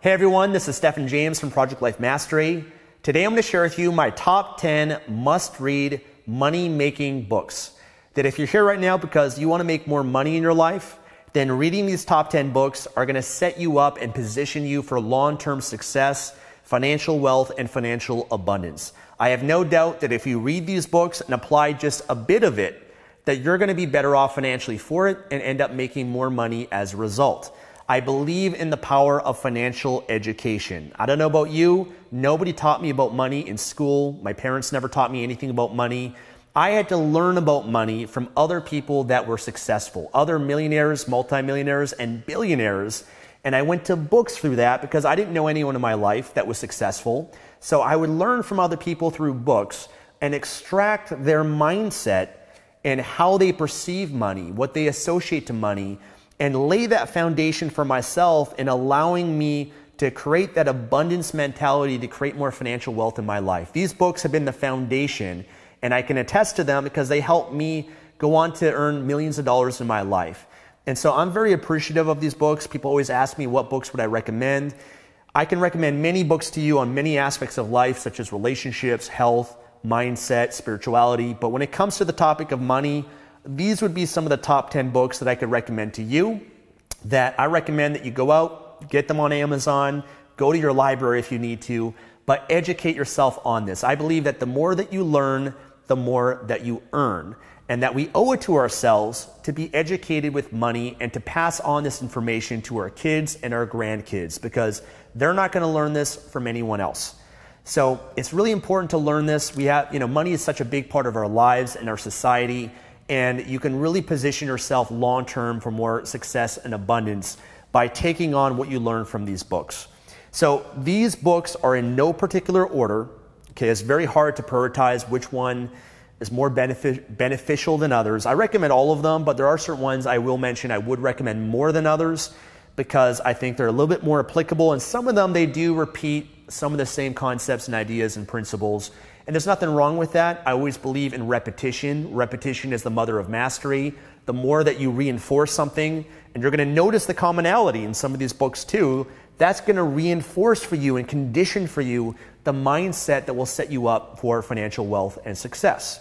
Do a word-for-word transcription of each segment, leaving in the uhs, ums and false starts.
Hey everyone, this is Stephen James from Project Life Mastery. Today I'm going to share with you my top ten must-read money-making books. That if you're here right now because you want to make more money in your life, then reading these top ten books are going to set you up and position you for long-term success, financial wealth, and financial abundance. I have no doubt that if you read these books and apply just a bit of it, that you're going to be better off financially for it and end up making more money as a result. I believe in the power of financial education. I don't know about you, nobody taught me about money in school. My parents never taught me anything about money. I had to learn about money from other people that were successful, other millionaires, multimillionaires, and billionaires. And I went to books through that because I didn't know anyone in my life that was successful. So I would learn from other people through books and extract their mindset and how they perceive money, what they associate to money, and lay that foundation for myself in allowing me to create that abundance mentality to create more financial wealth in my life. These books have been the foundation, and I can attest to them because they helped me go on to earn millions of dollars in my life. And so I'm very appreciative of these books. People always ask me, what books would I recommend? I can recommend many books to you on many aspects of life, such as relationships, health, mindset, spirituality. But when it comes to the topic of money, these would be some of the top ten books that I could recommend to you, that I recommend that you go out, get them on Amazon, go to your library if you need to, but educate yourself on this. I believe that the more that you learn, the more that you earn, and that we owe it to ourselves to be educated with money and to pass on this information to our kids and our grandkids, because they're not going to learn this from anyone else. So it's really important to learn this. We have, you know, money is such a big part of our lives and our society. And you can really position yourself long-term for more success and abundance by taking on what you learn from these books. So these books are in no particular order. Okay, it's very hard to prioritize which one is more benefic beneficial than others. I recommend all of them, but there are certain ones I will mention I would recommend more than others because I think they're a little bit more applicable. And some of them, they do repeat some of the same concepts and ideas and principles. And there's nothing wrong with that. I always believe in repetition. Repetition is the mother of mastery. The more that you reinforce something, and you're going to notice the commonality in some of these books too, that's going to reinforce for you and condition for you the mindset that will set you up for financial wealth and success.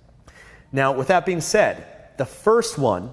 Now, with that being said, the first one,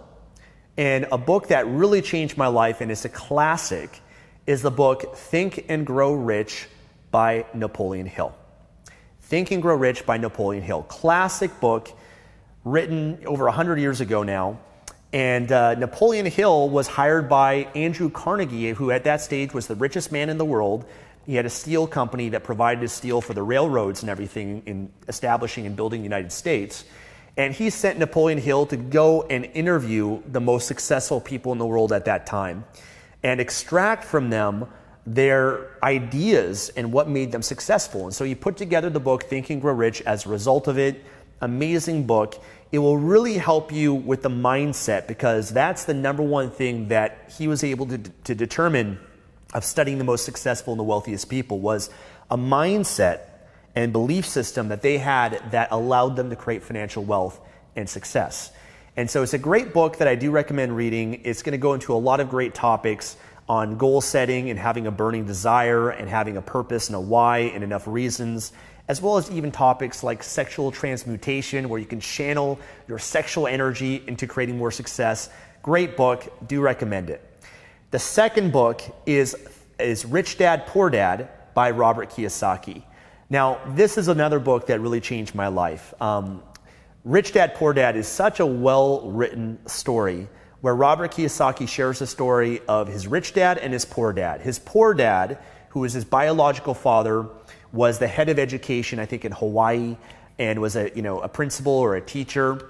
and a book that really changed my life, and it's a classic, is the book Think and Grow Rich by Napoleon Hill. Think and Grow Rich by Napoleon Hill. Classic book written over one hundred years ago now. And uh, Napoleon Hill was hired by Andrew Carnegie, who at that stage was the richest man in the world. He had a steel company that provided steel for the railroads and everything in establishing and building the United States. And he sent Napoleon Hill to go and interview the most successful people in the world at that time and extract from them their ideas and what made them successful. And so he put together the book Think and Grow Rich as a result of it. Amazing book. It will really help you with the mindset, because that's the number one thing that he was able to, to determine of studying the most successful and the wealthiest people was a mindset and belief system that they had that allowed them to create financial wealth and success. And so it's a great book that I do recommend reading. It's going to go into a lot of great topics on goal setting and having a burning desire and having a purpose and a why and enough reasons, as well as even topics like sexual transmutation, where you can channel your sexual energy into creating more success. Great book, do recommend it. The second book is, is Rich Dad, Poor Dad by Robert Kiyosaki. Now, this is another book that really changed my life. Um, Rich Dad, Poor Dad is such a well-written story where Robert Kiyosaki shares the story of his rich dad and his poor dad. His poor dad, who was his biological father, was the head of education, I think, in Hawaii, and was a, you know, a principal or a teacher.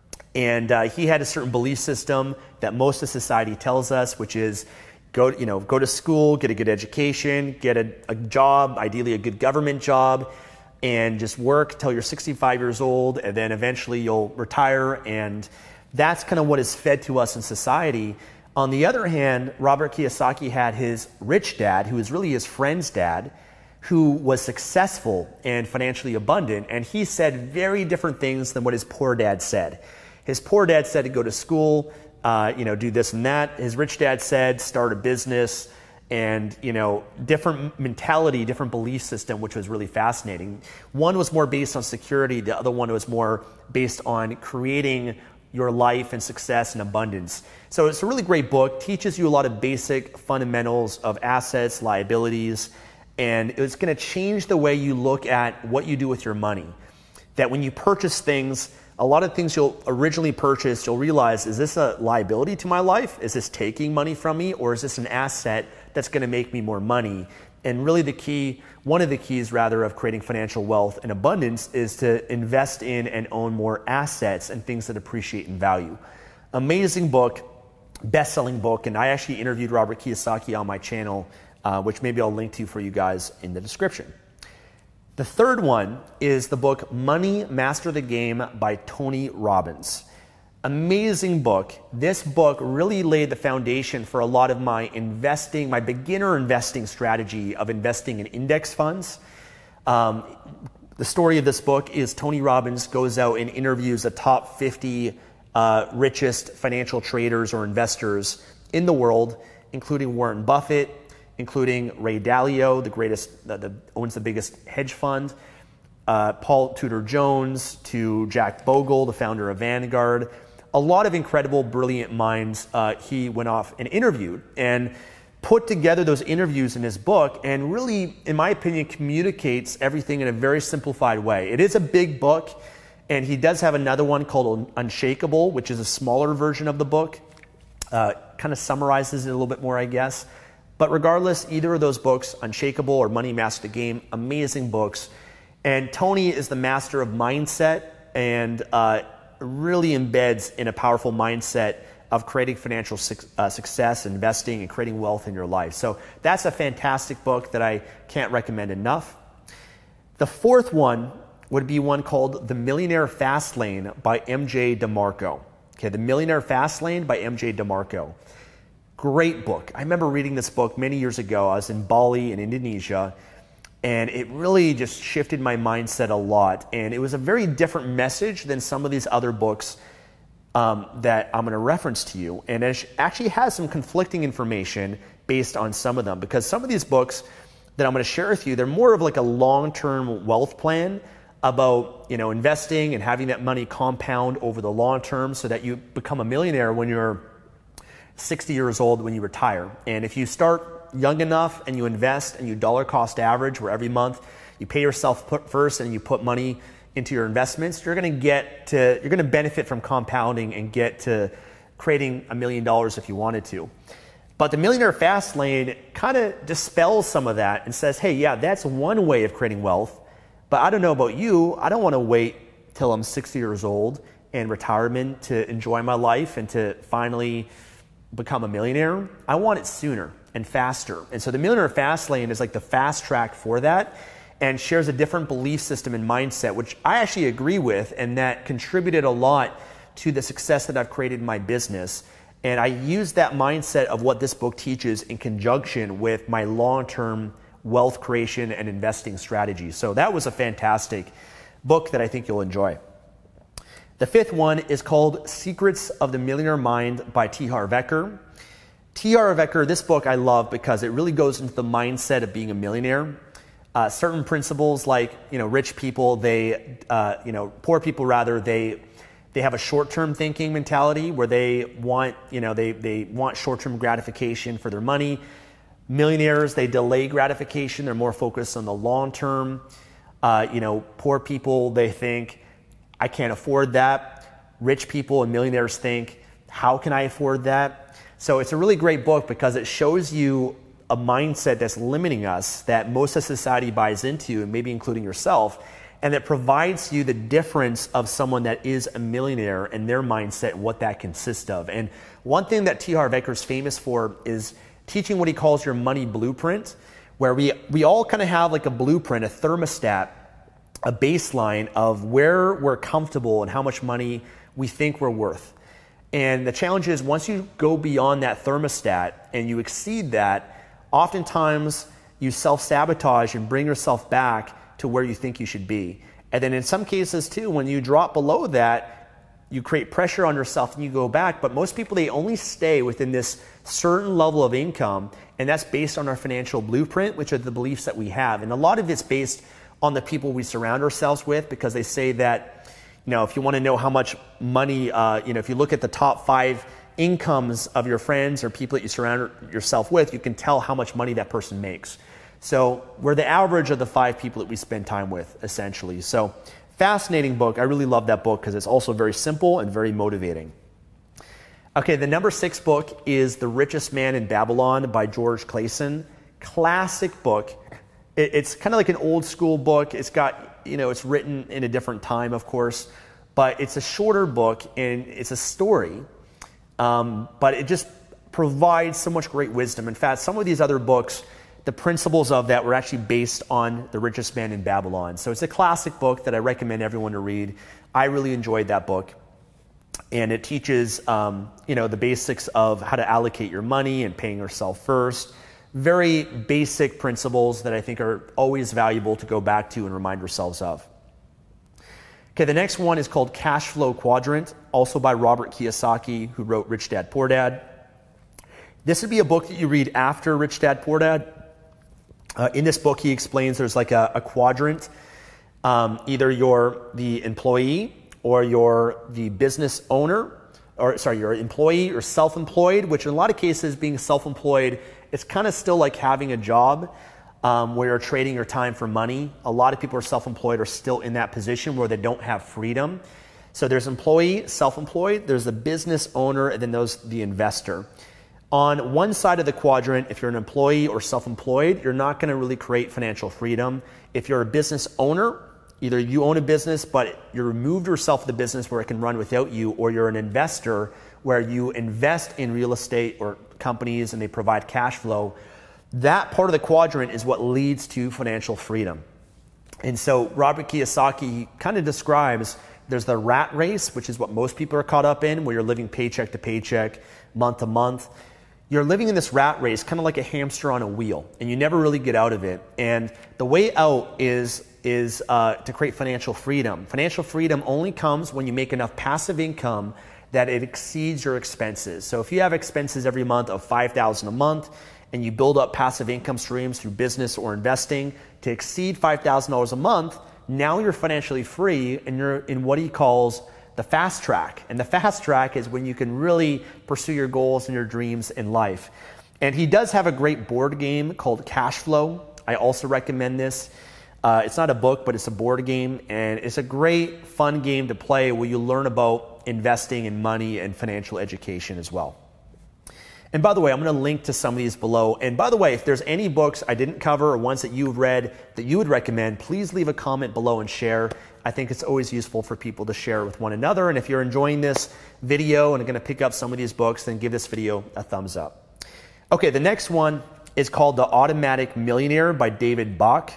And uh, he had a certain belief system that most of society tells us, which is go, you know, go to school, get a good education, get a, a job, ideally a good government job, and just work till you're sixty-five years old, and then eventually you'll retire. And that's kind of what is fed to us in society. On the other hand, Robert Kiyosaki had his rich dad, who was really his friend's dad, who was successful and financially abundant. And he said very different things than what his poor dad said. His poor dad said to go to school, uh, you know, do this and that. His rich dad said start a business and, you know, different mentality, different belief system, which was really fascinating. One was more based on security. The other one was more based on creating your life and success and abundance. So it's a really great book, teaches you a lot of basic fundamentals of assets, liabilities, and it's going to change the way you look at what you do with your money. That when you purchase things, a lot of things you'll originally purchase, you'll realize, is this a liability to my life? Is this taking money from me? Or is this an asset that's going to make me more money? And really the key, one of the keys rather of creating financial wealth and abundance is to invest in and own more assets and things that appreciate in value. Amazing book, best-selling book, and I actually interviewed Robert Kiyosaki on my channel, uh, which maybe I'll link to for you guys in the description. The third one is the book Money Master the Game by Tony Robbins. Amazing book. This book really laid the foundation for a lot of my investing, my beginner investing strategy of investing in index funds. Um, the story of this book is Tony Robbins goes out and interviews the top fifty uh, richest financial traders or investors in the world, including Warren Buffett, including Ray Dalio, the greatest, uh, the, owns the biggest hedge fund, uh, Paul Tudor Jones, to Jack Bogle, the founder of Vanguard. A lot of incredible, brilliant minds uh, he went off and interviewed and put together those interviews in his book, and really, in my opinion, communicates everything in a very simplified way. It is a big book, and he does have another one called Unshakable, which is a smaller version of the book. Uh, kind of summarizes it a little bit more, I guess. But regardless, either of those books, Unshakable or Money Master the Game, amazing books. And Tony is the master of mindset and uh, really embeds in a powerful mindset of creating financial su- uh, success, investing, and creating wealth in your life. So that's a fantastic book that I can't recommend enough. The fourth one would be one called The Millionaire Fastlane by M J DeMarco. Okay, The Millionaire Fastlane by M J DeMarco. Great book. I remember reading this book many years ago. I was in Bali in Indonesia, and it really just shifted my mindset a lot. And it was a very different message than some of these other books um, that I'm going to reference to you. And it actually has some conflicting information based on some of them, because some of these books that I'm going to share with you, they're more of like a long-term wealth plan about, you know, investing and having that money compound over the long term so that you become a millionaire when you're sixty years old, when you retire. And if you start young enough and you invest and you dollar cost average, where every month you pay yourself put first and you put money into your investments, you're going to get to, you're going to benefit from compounding and get to creating a million dollars if you wanted to. But the Millionaire Fastlane kind of dispels some of that and says, hey, yeah, that's one way of creating wealth, but I don't know about you. I don't want to wait till I'm sixty years old and retirement to enjoy my life and to finally become a millionaire. I want it sooner and faster. And so the Millionaire Fastlane is like the fast track for that, and shares a different belief system and mindset, which I actually agree with, and that contributed a lot to the success that I've created in my business. And I use that mindset of what this book teaches in conjunction with my long-term wealth creation and investing strategy. So that was a fantastic book that I think you'll enjoy. The fifth one is called Secrets of the Millionaire Mind by T. Harv Eker. T. Harv Eker, this book I love because it really goes into the mindset of being a millionaire. Uh, certain principles like, you know, rich people, they, uh, you know, poor people rather, they they have a short-term thinking mentality where they want, you know, they, they want short-term gratification for their money. Millionaires, they delay gratification. They're more focused on the long term. Uh, you know, poor people, they think, I can't afford that. Rich people and millionaires think, how can I afford that? So it's a really great book because it shows you a mindset that's limiting us that most of society buys into, and maybe including yourself, and that provides you the difference of someone that is a millionaire and their mindset, what that consists of. And one thing that T. Harv Eker is famous for is teaching what he calls your money blueprint, where we, we all kind of have like a blueprint, a thermostat, a baseline of where we're comfortable and how much money we think we're worth. And the challenge is once you go beyond that thermostat and you exceed that, oftentimes you self-sabotage and bring yourself back to where you think you should be. And then in some cases too, when you drop below that, you create pressure on yourself and you go back. But most people, they only stay within this certain level of income, and that's based on our financial blueprint, which are the beliefs that we have. And a lot of it's based on the people we surround ourselves with, because they say that, you know, if you want to know how much money, uh, you know, if you look at the top five incomes of your friends or people that you surround yourself with, you can tell how much money that person makes. So we're the average of the five people that we spend time with, essentially. So fascinating book. I really love that book because it's also very simple and very motivating. Okay, the number six book is The Richest Man in Babylon by George Clason. Classic book. It, it's kind of like an old school book. It's got, you know, it's written in a different time, of course, but it's a shorter book and it's a story. Um, but it just provides so much great wisdom. In fact, some of these other books, the principles of that were actually based on The Richest Man in Babylon. So it's a classic book that I recommend everyone to read. I really enjoyed that book. And it teaches, um, you know, the basics of how to allocate your money and paying yourself first. Very basic principles that I think are always valuable to go back to and remind ourselves of. Okay, the next one is called Cash Flow Quadrant, also by Robert Kiyosaki, who wrote Rich Dad, Poor Dad. This would be a book that you read after Rich Dad, Poor Dad. Uh, in this book, he explains there's like a, a quadrant. Um, either you're the employee or you're the business owner, or sorry, you're an employee or self-employed, which in a lot of cases, being self-employed, it's kind of still like having a job. Um, where you're trading your time for money. A lot of people who are self-employed are still in that position where they don't have freedom. So there's employee, self-employed, there's the business owner, and then there's the investor. On one side of the quadrant, if you're an employee or self-employed, you're not going to really create financial freedom. If you're a business owner, either you own a business, but you removed yourself from the business where it can run without you, or you're an investor where you invest in real estate or companies and they provide cash flow. That part of the quadrant is what leads to financial freedom. And so Robert Kiyosaki kind of describes there's the rat race, which is what most people are caught up in, where you're living paycheck to paycheck, month to month. You're living in this rat race, kind of like a hamster on a wheel, and you never really get out of it. And the way out is, is uh, to create financial freedom. Financial freedom only comes when you make enough passive income that it exceeds your expenses. So if you have expenses every month of five thousand dollars a month, and you build up passive income streams through business or investing to exceed five thousand dollars a month, now you're financially free and you're in what he calls the fast track. And the fast track is when you can really pursue your goals and your dreams in life. And he does have a great board game called Cash Flow. I also recommend this. Uh, it's not a book, but it's a board game. And it's a great, fun game to play where you learn about investing in money and financial education as well. And by the way, I'm going to link to some of these below. And by the way, if there's any books I didn't cover or ones that you've read that you would recommend, please leave a comment below and share. I think it's always useful for people to share with one another. And if you're enjoying this video and are going to pick up some of these books, then give this video a thumbs up. Okay, the next one is called The Automatic Millionaire by David Bach.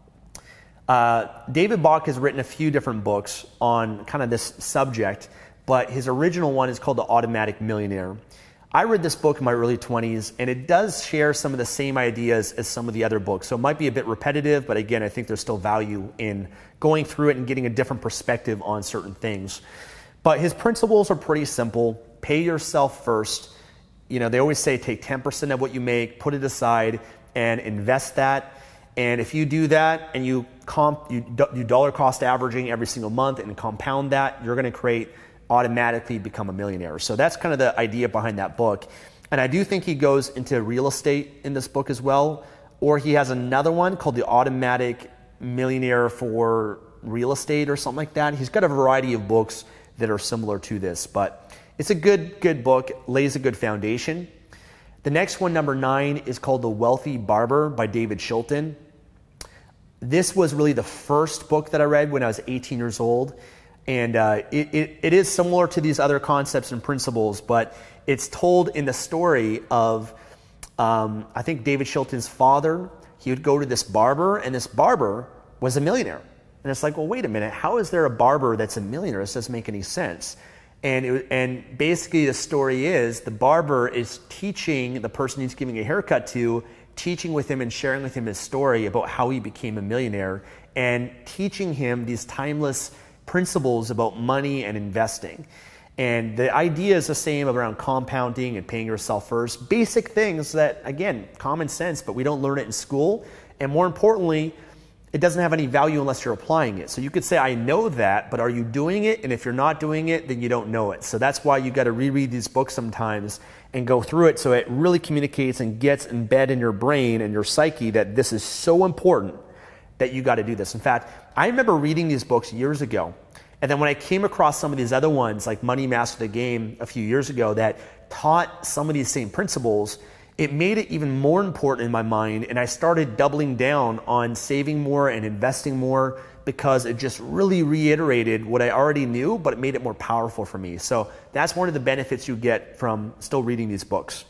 Uh, David Bach has written a few different books on kind of this subject, but his original one is called The Automatic Millionaire. I read this book in my early twenties, and it does share some of the same ideas as some of the other books. So it might be a bit repetitive, but again, I think there's still value in going through it and getting a different perspective on certain things. But his principles are pretty simple. Pay yourself first. You know, they always say take ten percent of what you make, put it aside, and invest that. And if you do that and you comp, you do dollar cost averaging every single month and compound that, you're going to create automatically become a millionaire. So that's kind of the idea behind that book. And I do think he goes into real estate in this book as well, or he has another one called The Automatic Millionaire for Real Estate or something like that. He's got a variety of books that are similar to this, but it's a good, good book, lays a good foundation. The next one, number nine, is called The Wealthy Barber by David Shilton. This was really the first book that I read when I was eighteen years old. And uh, it, it, it is similar to these other concepts and principles, but it's told in the story of, um, I think, David Shilton's father. He would go to this barber, and this barber was a millionaire. And it's like, well, wait a minute. How is there a barber that's a millionaire? This doesn't make any sense. And, it, and basically the story is the barber is teaching the person he's giving a haircut to, teaching with him and sharing with him his story about how he became a millionaire, and teaching him these timeless principles about money and investing. And the idea is the same around compounding and paying yourself first. Basic things that, again, common sense, but we don't learn it in school. And more importantly, it doesn't have any value unless you're applying it. So you could say, I know that, but are you doing it? And if you're not doing it, then you don't know it. So that's why you got to reread these books sometimes and go through it so it really communicates and gets embedded in your brain and your psyche that this is so important that you got to do this. In fact, I remember reading these books years ago. And then when I came across some of these other ones, like Money Master the Game a few years ago, that taught some of these same principles, it made it even more important in my mind, and I started doubling down on saving more and investing more because it just really reiterated what I already knew, but it made it more powerful for me. So that's one of the benefits you get from still reading these books.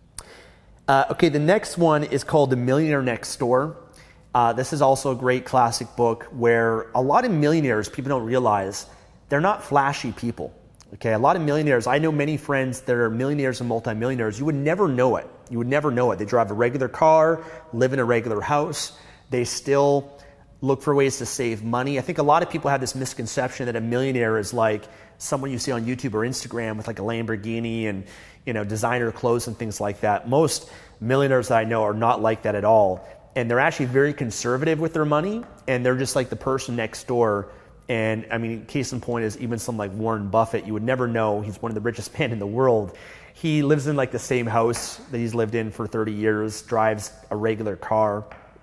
Uh, okay, the next one is called The Millionaire Next Door. Uh, this is also a great classic book where a lot of millionaires, people don't realize, they're not flashy people. Okay, a lot of millionaires, I know many friends that are millionaires and multimillionaires, you would never know it. You would never know it. They drive a regular car, live in a regular house. They still look for ways to save money. I think a lot of people have this misconception that a millionaire is like someone you see on YouTube or Instagram with like a Lamborghini and, you know, designer clothes and things like that. Most millionaires that I know are not like that at all. And they're actually very conservative with their money, and they're just like the person next door. And I mean, case in point is even some like Warren Buffett, you would never know he's one of the richest men in the world. He lives in like the same house that he's lived in for thirty years, drives a regular car.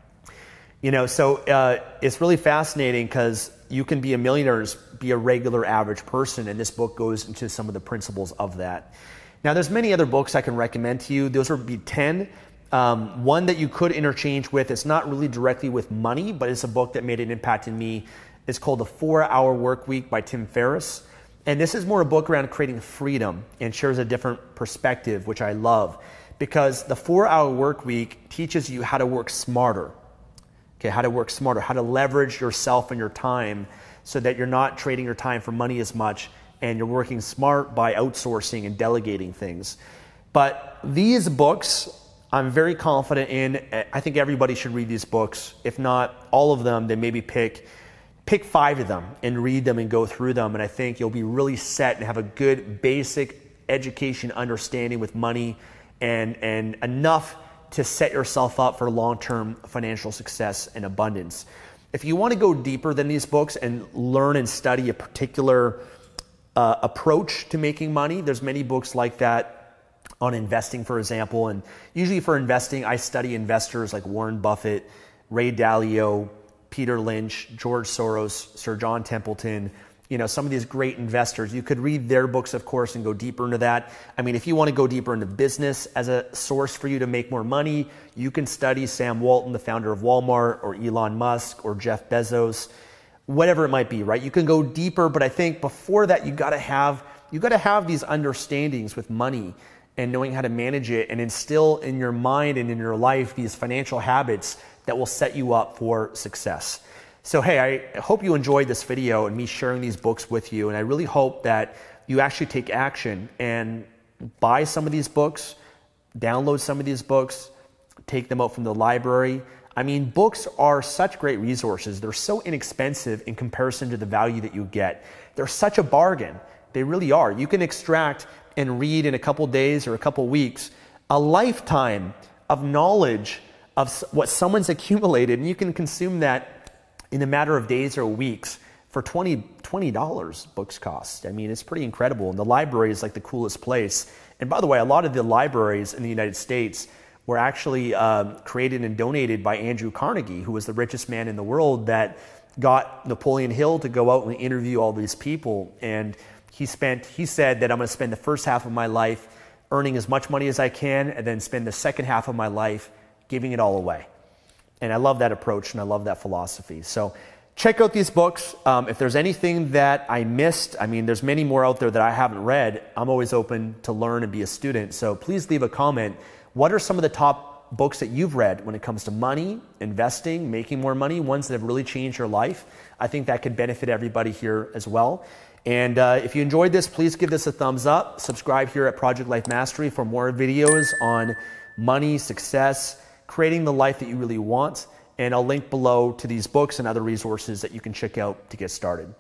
You know, so uh, it's really fascinating because you can be a millionaire, be a regular average person, and this book goes into some of the principles of that. Now, there's many other books I can recommend to you. Those would be ten. Um, one that you could interchange with, it's not really directly with money, but it's a book that made an impact in me. It's called The four hour Work Week by Tim Ferriss. And this is more a book around creating freedom and shares a different perspective, which I love, because the four hour work week teaches you how to work smarter. Okay, how to work smarter, how to leverage yourself and your time so that you're not trading your time for money as much and you're working smart by outsourcing and delegating things. But these books, I'm very confident in. I think everybody should read these books. If not all of them, then maybe pick Pick five of them and read them and go through them. And I think you'll be really set and have a good basic education understanding with money and, and enough to set yourself up for long-term financial success and abundance. If you want to go deeper than these books and learn and study a particular uh, approach to making money, there's many books like that on investing, for example. And usually for investing, I study investors like Warren Buffett, Ray Dalio, Peter Lynch, George Soros, Sir John Templeton, you know, some of these great investors. You could read their books, of course, and go deeper into that. I mean, if you want to go deeper into business as a source for you to make more money, you can study Sam Walton, the founder of Walmart, or Elon Musk, or Jeff Bezos, whatever it might be, right? You can go deeper, but I think before that, you got to have you got to have these understandings with money and knowing how to manage it and instill in your mind and in your life these financial habits that will set you up for success. So hey, I hope you enjoyed this video and me sharing these books with you, and I really hope that you actually take action and buy some of these books, download some of these books, take them out from the library. I mean, books are such great resources. They're so inexpensive in comparison to the value that you get. They're such a bargain. They really are. You can extract and read in a couple days or a couple weeks a lifetime of knowledge of what someone's accumulated, and you can consume that in a matter of days or weeks for twenty dollars books cost. I mean, it's pretty incredible. And the library is like the coolest place. And by the way, a lot of the libraries in the United States were actually um, created and donated by Andrew Carnegie, who was the richest man in the world that got Napoleon Hill to go out and interview all these people. And he spent, he said that I'm going to spend the first half of my life earning as much money as I can, and then spend the second half of my life giving it all away. And I love that approach and I love that philosophy. So check out these books. Um, if there's anything that I missed, I mean, there's many more out there that I haven't read. I'm always open to learn and be a student. So please leave a comment. What are some of the top books that you've read when it comes to money, investing, making more money, ones that have really changed your life? I think that could benefit everybody here as well. And uh, if you enjoyed this, please give this a thumbs up. Subscribe here at Project Life Mastery for more videos on money, success, creating the life that you really want. And I'll link below to these books and other resources that you can check out to get started.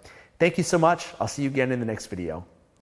Thank you so much. I'll see you again in the next video.